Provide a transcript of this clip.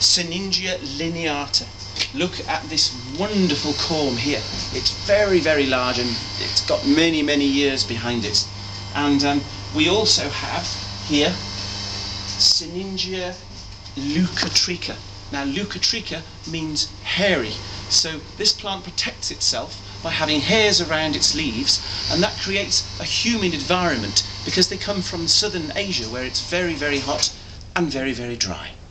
Sinningia lineata. Look at this wonderful corm here. It's very, very large and it's got many, many years behind it. And we also have here Sinningia leucotricha. Now leucotricha means hairy, so this plant protects itself by having hairs around its leaves, and that creates a humid environment because they come from southern Asia where it's very, very hot and very, very dry.